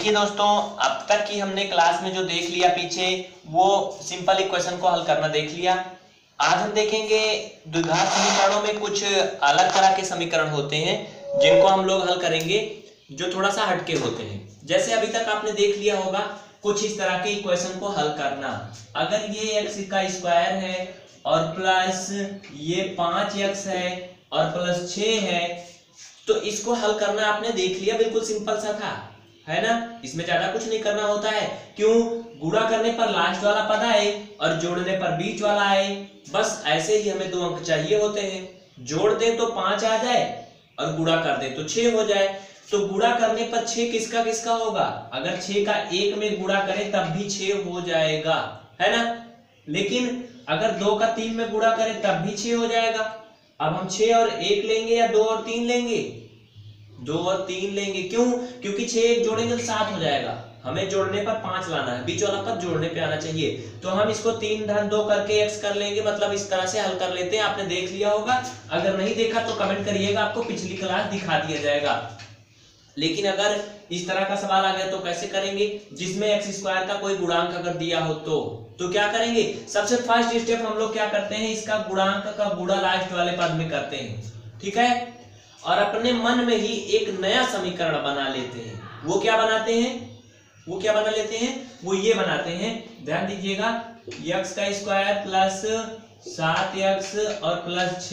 देखिए दोस्तों, अब तक की हमने क्लास में जो देख लिया पीछे वो सिंपल इक्वेशन को हल करना देख लिया। आज हम देखेंगे द्विघात समीकरणों में कुछ अलग तरह के समीकरण होते हैं जिनको हम लोग हल करेंगे, जो थोड़ा सा हटके होते हैं। जैसे अभी तक आपने देख लिया होगा कुछ इस तरह के इक्वेशन को हल करना। अगर ये x का स्क्वायर है और प्लस ये 5x है और प्लस 6 है, तो इसको हल करना आपने देख लिया, बिल्कुल सिंपल सा था, है ना। इसमें ज्यादा कुछ नहीं करना होता है। क्यों? गुणा करने पर लास्ट वाला पद आए और जोड़ने पर बीच वाला आए, बस ऐसे ही हमें 2 अंक चाहिए होते हैं। जोड़ दें तो 5 आ जाए और गुणा कर दें तो 6 हो जाए। तो गुणा करने पर 6 किसका किसका होगा? अगर 6 का 1 में गुणा करें तब भी 6 हो जाएगा, है ना। लेकिन अगर 2 का 3 में गुणा करें तब भी 6 हो जाएगा। अब हम 6 और 1 लेंगे या 2 और 3 लेंगे? 2 और 3 लेंगे। क्यों? क्योंकि 6 1 जोड़ेंगे तो 7 हो जाएगा। हमें जोड़ने पर 5 लाना है, बीच वाला पद जोड़ने पे आना चाहिए। तो हम इसको 3 धन 2 करके x कर लेंगे, मतलब इस तरह से हल कर लेते हैं। आपने देख लिया होगा, अगर नहीं देखा तो कमेंट करिएगा, आपको पिछली क्लास दिखा दिया जाएगा। लेकिन अगर इस तरह का सवाल आ गया तो कैसे करेंगे? जिसमें एक्स स्क्वायर का कोई गुणांक अगर दिया हो तो क्या करेंगे? सबसे फर्स्ट स्टेप हम लोग क्या करते हैं, इसका गुणांक का गुणा लास्ट वाले पद में करते हैं, ठीक है। और अपने मन में ही एक नया समीकरण बना लेते हैं। वो क्या बनाते हैं? वो क्या बना लेते हैं? वो ये बनाते हैं, ध्यान दीजिएगा, x का स्क्वायर प्लस 7x और प्लस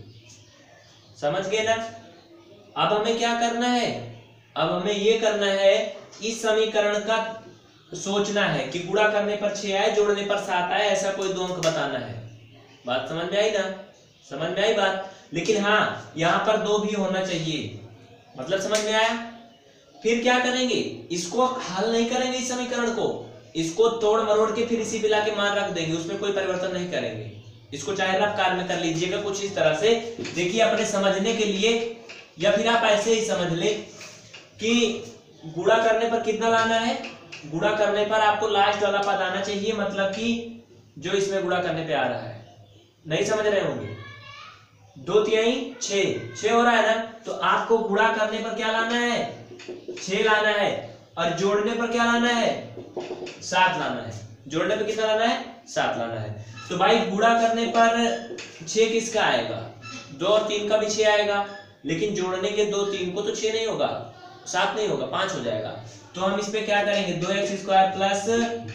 6। समझ गए ना। अब हमें क्या करना है? अब हमें ये करना है, इस समीकरण का सोचना है कि गुणा करने पर 6 आए, जोड़ने पर 7 आए, ऐसा कोई 2 अंक बताना है। बात समझ में आई ना? समझ में आई बात। लेकिन हाँ, यहाँ पर 2 भी होना चाहिए, मतलब समझ में आया। फिर क्या करेंगे? इसको हल नहीं करेंगे, इस समीकरण को, इसको तोड़ मरोड़ के फिर इसी पे लाके मान रख देंगे, उसमें कोई परिवर्तन नहीं करेंगे। इसको चाहे आप कार में कर लीजिएगा कुछ इस तरह से। देखिए, अपने समझने के लिए, या फिर आप ऐसे ही समझ ले कि गुणा करने पर कितना लाना है। गुणा करने पर आपको लास्ट वाला पद आना चाहिए, मतलब कि जो इसमें गुणा करने पे आ रहा है। नहीं समझ रहे होंगे? 2 तिहाई 6 हो रहा है ना। तो आपको गुणा करने पर क्या लाना है? 6 लाना है। और जोड़ने पर क्या लाना है? 7 लाना है। जोड़ने पर कितना लाना है? 7 लाना है। तो भाई गुणा करने पर 6 किसका आएगा? 2 और 3 का भी 6 आएगा। लेकिन जोड़ने के 2 3 को तो 6 नहीं होगा, 7 नहीं होगा, 5 हो जाएगा। तो हम इस पे क्या करेंगे? 2x स्क्वायर प्लस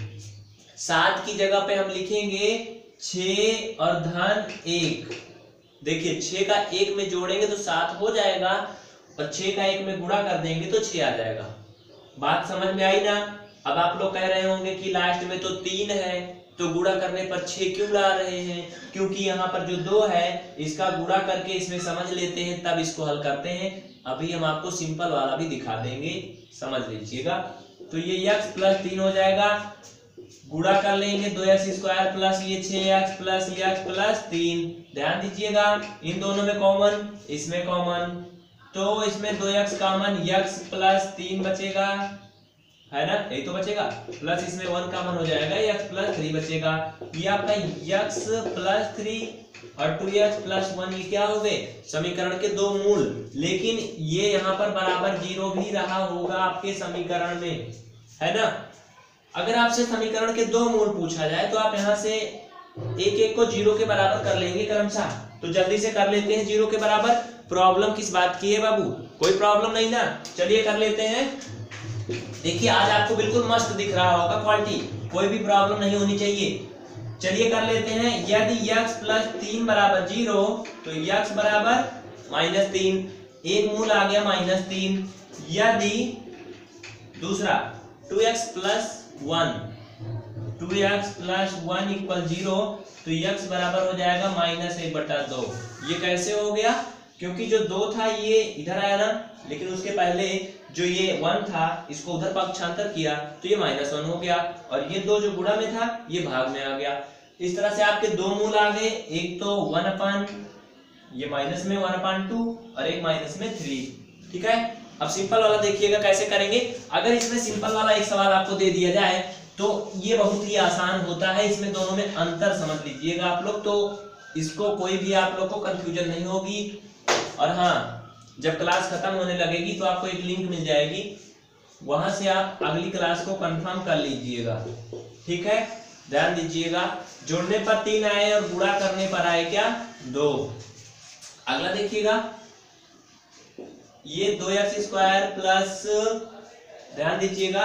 7 की जगह पे हम लिखेंगे 6 और धन 1। देखिए, 6 का 1 में जोड़ेंगे तो 7 हो जाएगा, और 6 का 1 में गुणा कर देंगे तो 6 आ जाएगा। बात समझ में आई ना। अब आप लोग कह रहे होंगे कि लास्ट में तो 3 है, तो गुणा करने पर 6 क्यों ला रहे हैं? क्योंकि यहाँ पर जो 2 है इसका गुणा करके इसमें समझ लेते हैं, तब इसको हल करते हैं। अभी हम आपको सिंपल वाला भी दिखा देंगे, समझ लीजिएगा। तो ये x प्लस 3 हो जाएगा, गुणा कर लेंगे 2x स्क्वायर प्लस ये 6x प्लस x प्लस 3। ध्यान दीजिएगा, इन दोनों में कॉमन, इसमें कॉमन, तो इसमें 2x कॉमन, x प्लस 3 बचेगा, है ना, यही तो बचेगा। प्लस इसमें 1 कॉमन हो जाएगा, x प्लस 3 बचेगा। ये आपका x प्लस 3 और 2x प्लस 1, ये क्या हो गए? समीकरण के 2 मूल। लेकिन ये यहाँ पर बराबर 0 भी रहा होगा आपके समीकरण में, है ना। अगर आपसे समीकरण के 2 मूल पूछा जाए तो आप यहाँ से एक एक को 0 के बराबर कर लेंगे क्रमशः। तो जल्दी से कर लेते हैं 0 के बराबर। प्रॉब्लम किस बात की है बाबू? कोई प्रॉब्लम नहीं ना। चलिए कर लेते हैं। देखिए, आज आपको बिल्कुल मस्त दिख रहा होगा क्वालिटी, कोई भी प्रॉब्लम नहीं होनी चाहिए। चलिए कर लेते हैं। यदि x प्लस 3 बराबर 0, तो x बराबर -3, एक मूल आ गया -3। यदि दूसरा 2x प्लस 1 इक्वल 0, तो x बराबर हो जाएगा -1/2। ये कैसे हो गया? क्योंकि जो 2 था ये इधर आया ना, लेकिन उसके पहले जो ये 1 था इसको उधर पक्षांतर किया तो ये -1 हो गया, और ये 2 जो गुणा में था ये भाग में आ गया। इस तरह से आपके 2 मूल आ गए, एक तो 1/, ये माइनस में 1/2 और एक माइनस में 3, ठीक है। अब सिंपल वाला देखिएगा कैसे करेंगे। अगर इसमें सिंपल वाला एक सवाल आपको दे दिया जाए तो ये बहुत ही आसान होता है। इसमें दोनों में अंतर समझ लीजिएगा आप लोग, तो इसको कोई भी आप लोग को कंफ्यूजन नहीं होगी। और हाँ, जब क्लास खत्म होने लगेगी तो आपको एक लिंक मिल जाएगी वहां से आप अगली क्लास को कंफर्म कर लीजिएगा। ठीक है, ध्यान दीजिएगा। जोड़ने पर 3 आए और गुणा करने पर आए क्या 2। अगला देखिएगा, ये 2x² प्लस, ध्यान दीजिएगा,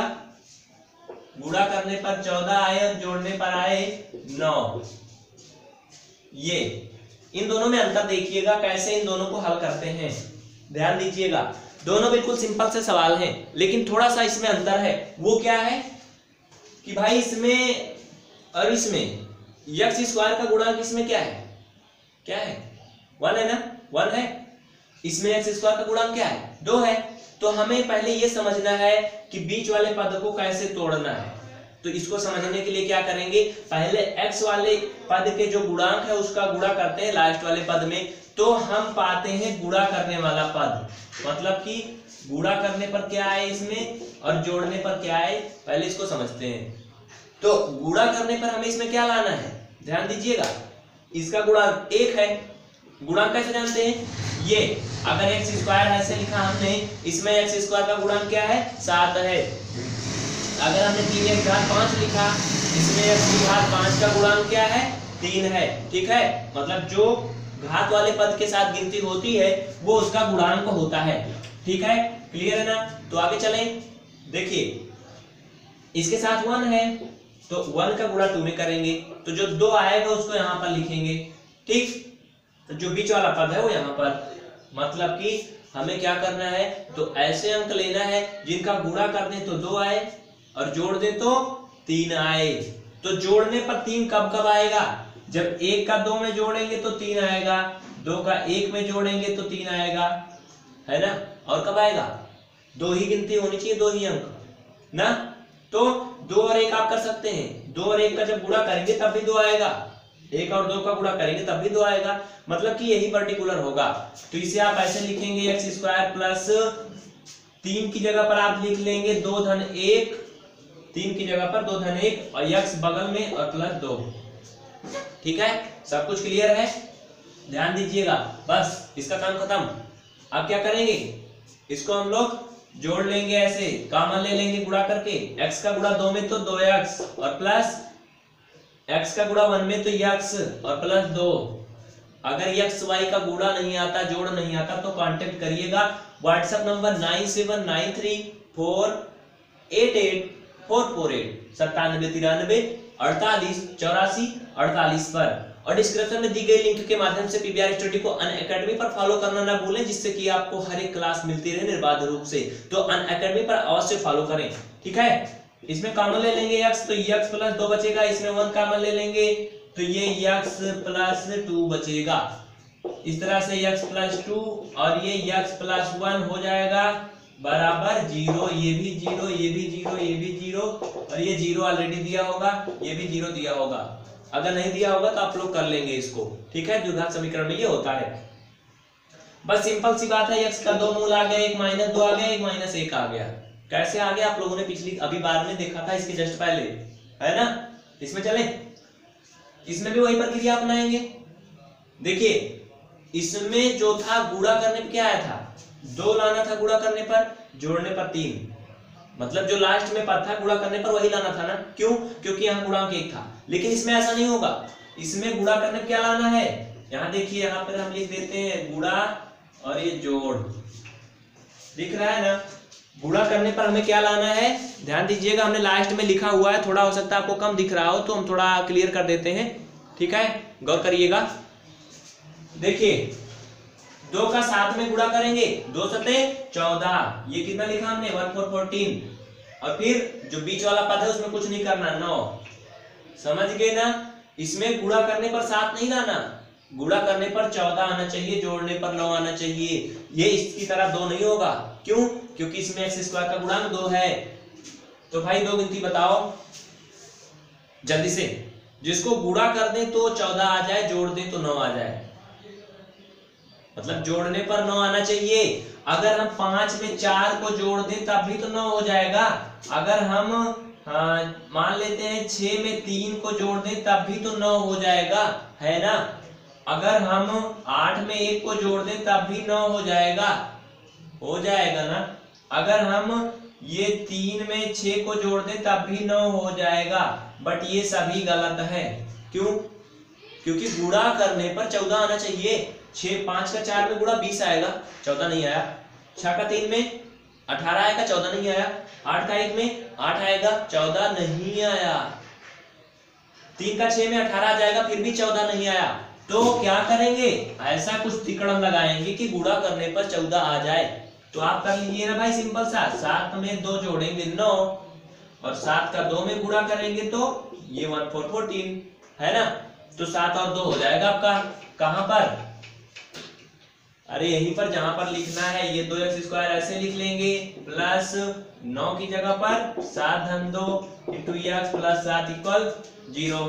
गुणा करने पर 14 आए और जोड़ने पर आए 9। ये इन दोनों में अंतर देखिएगा, कैसे इन दोनों को हल करते हैं। ध्यान दीजिएगा, दोनों बिल्कुल सिंपल से सवाल हैं, लेकिन थोड़ा सा इसमें अंतर है। वो क्या है कि भाई इसमें और इसमें x² का गुणांक इसमें क्या है, क्या है 1 है ना, 1 है। इसमें x² का गुणांक क्या है 2 है। तो हमें पहले ये समझना है कि बीच वाले पद को कैसे तोड़ना है। तो इसको समझने के लिए क्या करेंगे, पहले x वाले पद के जो गुणांक है उसका गुणा करते हैं लास्ट वाले पद में, तो हम पाते हैं गुणा करने वाला पद। मतलब कि गुणा करने पर क्या आए इसमें और जोड़ने पर क्या आए, पहले इसको समझते हैं। तो गुणा करने पर हमें इसमें क्या लाना है, ध्यान दीजिएगा, इसका गुणांक 1 है। गुणांक कैसे जानते हैं, ये अगर x² ऐसे लिखा हमने, इसमें x² का गुणांक क्या है 7 है। अगर हमने 3x घात 5 लिखा, इसमें x की घात 5 का गुणांक क्या है 3 है। ठीक है, मतलब जो घात वाले पद के साथ गिनती होती है वो उसका गुणांक होता है। ठीक है, क्लियर है ना। तो आगे चलें, देखिए इसके साथ 1 है तो 1 का गुणा 2 में करेंगे, तो जो 2 आएगा उसको यहाँ पर लिखेंगे। ठीक, तो जो बीच वाला पद है वो यहाँ पर, मतलब कि हमें क्या करना है, तो ऐसे अंक लेना है जिनका गुणा कर दें तो 2 आए और जोड़ दें तो 3 आए। तो जोड़ने पर 3 कब कब आएगा, जब 1 का 2 में जोड़ेंगे तो 3 आएगा, 2 का 1 में जोड़ेंगे तो 3 आएगा, है ना। और कब आएगा, 2 ही गिनती होनी चाहिए, 2 ही अंक ना। तो 2 और 1 आप कर सकते हैं, 2 और 1 का जब गुणा करेंगे तब भी 2 आएगा, 1 और 2 का गुणा करेंगे तब भी 2 आएगा, मतलब कि यही पर्टिकुलर होगा। तो इसे आप ऐसे लिखेंगे x² प्लस 3 की जगह पर आप लिख लेंगे 2 धन 1, 3 की जगह पर 2 धन 1 और x बगल में और प्लस 2। ठीक है, सब कुछ क्लियर है, ध्यान दीजिएगा। बस इसका काम खत्म। अब क्या करेंगे, इसको हम लोग जोड़ लेंगे, ऐसे कॉमन ले लेंगे गुणा करके। x का गुणा 2 में तो 2x और प्लस x का गुणा 1 में तो x और प्लस 2। अगर x y का गुणा नहीं आता, जोड़ नहीं आता, तो कांटेक्ट करिएगा व्हाट्सएप नंबर 9793488448 9793488448 पर, और डिस्क्रिप्शन में दी गई लिंक के माध्यम से पीवीआर स्टडी को अनअकैडमी पर फॉलो करना ना भूलें, जिससे कि आपको हर एक क्लास मिलती रहे निर्बाध रूप से। तो अनअकैडमी पर अवश्य फॉलो करें। ठीक है, इसमें कॉमन ले लेंगे x, तो x प्लस 2 बचेगा, इसमें 1 कॉमन ले लेंगे तो ये x प्लस 2 बचेगा। इस तरह से x प्लस 2 और ये x प्लस 1 हो जाएगा बराबर 0। ये भी 0, ये भी 0, ये भी 0 और ये 0 ऑलरेडी दिया होगा, ये भी 0 दिया होगा। अगर नहीं दिया होगा तो आप लोग कर लेंगे इसको। ठीक है, द्विघात समीकरण में ये होता है। बस सिंपल सी बात है, x का 2 मूल आ गया, एक -2 आ गया, एक -1 आ गया। कैसे आ गया आप लोगों ने पिछली अभी बार में देखा था, इसके जस्ट पहले, है ना। इसमें चले, इसमें भी वही प्रक्रिया अपनाएंगे। देखिए इसमें जो था गुणा करने पे क्या आया था, 2 लाना था गुणा करने पर, जोड़ने पर 3, मतलब जो लास्ट में पद था गुणा करने पर वही लाना था ना। क्यों, क्योंकि यहाँ गुणांक 1 था। लेकिन इसमें ऐसा नहीं होगा, इसमें गुणा करने पे क्या लाना है, यहाँ देखिए, यहाँ पर हम लिख देते हैं गुणा और ये जोड़, दिख रहा है ना। गुणा करने पर हमें क्या लाना है, ध्यान दीजिएगा, हमने लास्ट में लिखा हुआ है, थोड़ा हो सकता है आपको कम दिख रहा हो तो हम थोड़ा क्लियर कर देते हैं। ठीक है, गौर करिएगा। देखिए 2 का 7 में गुणा करेंगे, 2 सते 14, ये कितना लिखा हमने 1 4 14, और फिर जो बीच वाला पद है उसमें कुछ नहीं करना, 9। समझ गए ना। इसमें गुणा करने पर 7 नहीं लाना, गुणा करने पर 14 आना चाहिए, जोड़ने पर 9 आना चाहिए। ये इसकी तरह 2 नहीं होगा। क्यों, क्योंकि इसमें x² का गुणांक 2 है। तो भाई 2 गिनती बताओ जल्दी से, जिसको गुणा कर दें तो 14 आ जाए, जोड़ दें तो 9 आ जाए, मतलब जोड़ने पर 9 आना चाहिए। अगर हम 5 में 4 को जोड़ दें तब भी तो 9 हो जाएगा। अगर हम मान लेते हैं 6 में 3 को जोड़ दें तब भी तो 9 हो जाएगा, है ना। अगर हम 8 में 1 को जोड़ दें तब भी 9 हो जाएगा ना। अगर हम ये 3 में 6 को जोड़ दें तब भी 9 हो जाएगा, बट ये सभी गलत है। क्यों? क्योंकि गुणा करने पर 14 आना चाहिए। 5 का 4 में गुणा 20 आएगा, 14 नहीं आया। 6 का 3 में 18 आएगा, 14 नहीं आया। 8 का 1 में 8 आएगा, 14 नहीं आया। 3 का 6 में 18 आ जाएगा, फिर भी 14 नहीं आया। तो क्या करेंगे? ऐसा कुछ तिकड़म लगाएंगे कि गुणा करने पर 14 आ जाए। तो आप कर लीजिए ना भाई, सिंपल सा। 7 में 2 जोड़ेंगे 9, और 7 का 2 में गुणा करेंगे तो ये 1 4 14 है ना। तो 7 और 2 हो जाएगा आपका। कहां पर? अरे यहीं पर जहां पर लिखना है। ये 2x² ऐसे लिख लेंगे, प्लस 9 की जगह पर 7 धन 2 इंटू x प्लस 7 इक्वल 0।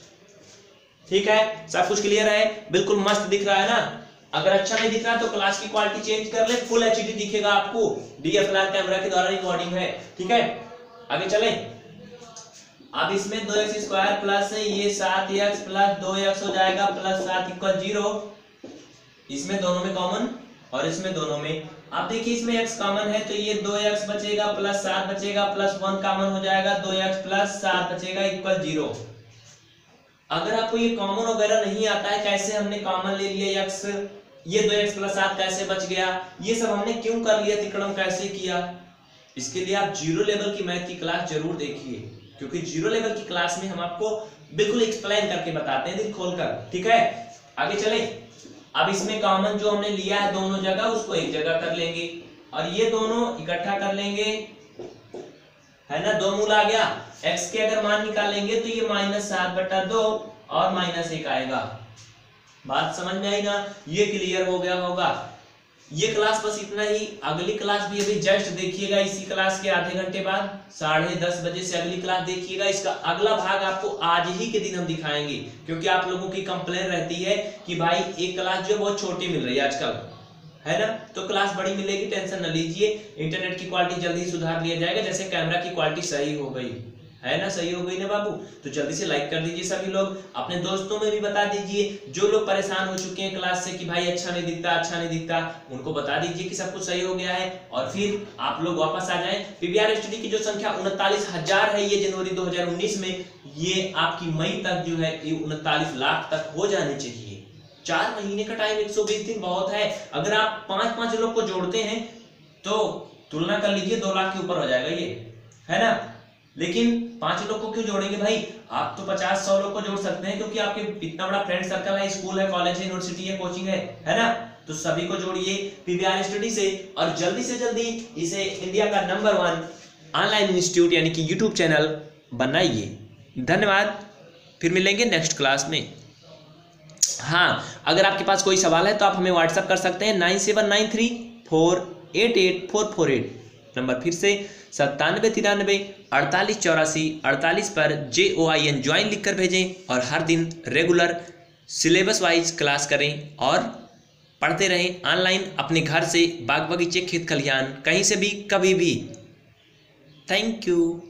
ठीक है, सब कुछ क्लियर है? बिल्कुल मस्त दिख रहा है ना। अगर अच्छा नहीं दिख रहा तो क्लास की क्वालिटी चेंज कर ले, फुल एचडी दिखेगा आपको। DSLR कैमरा के द्वारा रिकॉर्डिंग है। ठीक है, आगे चलें। अब इसमें 2x² प्लस ये 7x प्लस 2x हो जाएगा, प्लस 7 इक्वल 0। इसमें दोनों में कॉमन और इसमें दोनों में। अब देखिए इसमें x कॉमन है तो ये 2x बचेगा, प्लस 7 बचेगा, प्लस 1 कॉमन हो जाएगा, 2x प्लस 7 बचेगा इक्वल 0। अगर आपको ये कॉमन वगैरह नहीं आता है, कैसे हमने कॉमन ले लिया x, ये 2x प्लस 7 कैसे बच गया, ये सब हमने क्यों कर लिया, तिकड़म कैसे किया, इसके लिए आप जीरो लेवल की मैथ की क्लास जरूर देखिए, क्योंकि जीरो लेवल की क्लास में हम आपको बिल्कुल एक्सप्लेन करके बताते हैं दिल खोलकर। ठीक है, आगे चलें। अब इसमें कॉमन जो हमने लिया है दोनों जगह, उसको एक जगह कर लेंगे और ये दोनों इकट्ठा कर लेंगे, है ना। 2 मूल आ गया। x के अगर मान निकालेंगे तो ये -7/2 और -1 आएगा। बात समझ में आई ना? ये क्लियर हो गया होगा। ये क्लास बस इतना ही। अगली क्लास भी अभी जस्ट देखिएगा, इसी क्लास के आधे घंटे बाद 10:30 बजे से अगली क्लास देखिएगा। इसका अगला भाग आपको आज ही के दिन हम दिखाएंगे, क्योंकि आप लोगों की कंप्लेन रहती है कि भाई एक क्लास जो है बहुत छोटी मिल रही है आजकल, है ना। तो क्लास बड़ी मिलेगी, टेंशन न लीजिए। इंटरनेट की क्वालिटी जल्दी ही सुधार लिया जाएगा, जैसे कैमरा की क्वालिटी सही हो गई है ना, सही हो गई ना बाबू। तो जल्दी से लाइक कर दीजिए सभी लोग, अपने दोस्तों में भी बता दीजिए। जो लोग परेशान हो चुके हैं क्लास से कि भाई अच्छा नहीं दिखता, अच्छा नहीं दिखता, उनको बता दीजिए कि सब कुछ सही हो गया है, और फिर आप लोग वापस आ जाएं। PVR स्टडी की जो संख्या 39,000 है ये जनवरी 2019 में, ये आपकी मई तक जो है 39 लाख तक हो जानी चाहिए। 4 महीने का टाइम, 120 दिन बहुत है। अगर आप 5-5 लोग को जोड़ते हैं तो तुलना कर लीजिए, 2 लाख के ऊपर हो जाएगा ये, है ना। लेकिन 5 लोग को क्यों जोड़ेंगे भाई? आप तो 50-100 लोग को जोड़ सकते हैं, क्योंकि आपके इतना बड़ा फ्रेंड सर्कल है, स्कूल है, कॉलेज है, यूनिवर्सिटी है, कोचिंग है ना। तो सभी को जोड़िए PVR स्टडी से, और जल्दी से जल्दी इसे इंडिया का नंबर 1 ऑनलाइन इंस्टीट्यूट यानी कि YouTube चैनल बनाइए। धन्यवाद, फिर मिलेंगे नेक्स्ट क्लास में। हाँ, अगर आपके पास कोई सवाल है तो आप हमें व्हाट्सएप कर सकते हैं 9793488448। नंबर फिर से 9793488448 पर JOIN ज्वाइन लिखकर भेजें, और हर दिन रेगुलर सिलेबस वाइज क्लास करें और पढ़ते रहें ऑनलाइन अपने घर से, बाग बगीचे, खेत खलिहान, कहीं से भी, कभी भी। Thank you.